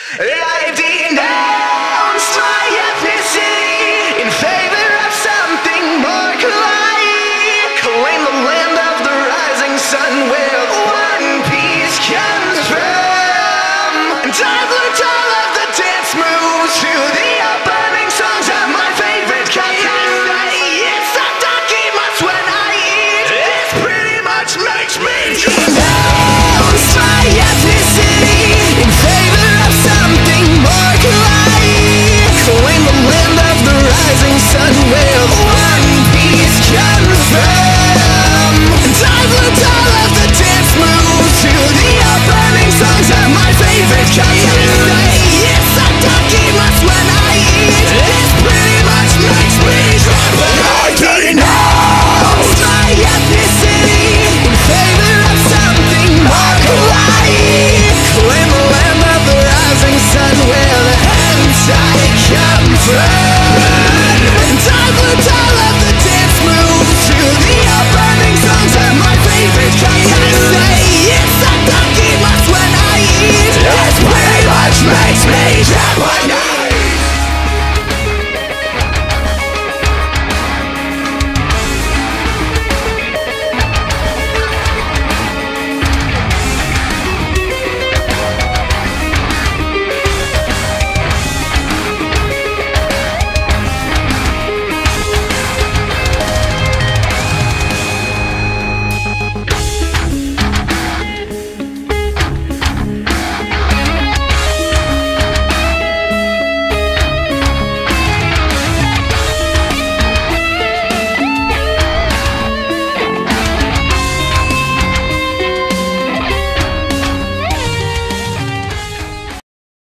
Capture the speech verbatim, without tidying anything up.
I denounce my ethnicity in favor of something more kawaii. Claim the land of the rising sun where one piece comes from. And I've learned all of the dance moves to the opening songs of my favorite kind. It's a donkey much when I eat. This pretty much makes me denounce my ethnicity in favor of something more kawaii. Claim the land of the rising sun where one piece comes from. And I've learned all of the dance moves to the opening songs of my favorite kind. It's a donkey much when I eat. This pretty much makes me drunk, but I denounce my ethnicity in favor of something more kawaii. Claim the land of the rising sun where the hentai come from. And I've learned all of the dance moves to the opening songs of my favorite kind. I say it's a donkey much when I eat. This pretty much makes me drunk, but